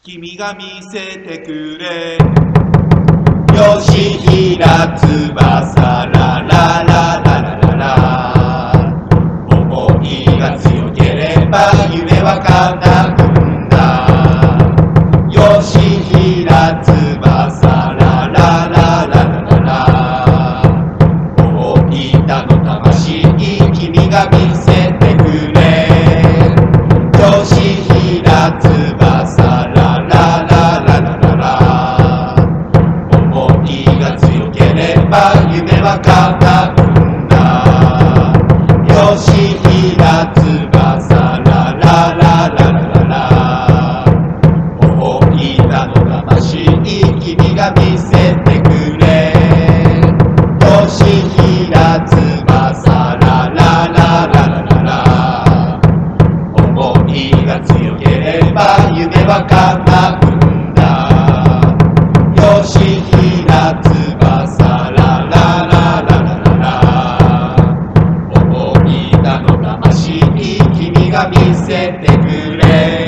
君が見せてくれ。 よしひらつばさららららららら、思いが強ければ夢は叶うんだ。よしひらつばさらららららら、大分の魂君が見せてくれ。よしひらつばさらららららら、思いが強ければ夢は叶うんだ。よしひらつばさらららららら、大分の魂君が見せてくれ。よしひらつばさらららららら、思いが強ければ夢は叶うんだ。よしひらつばさらららららら、思いだの魂君が見せてくれ。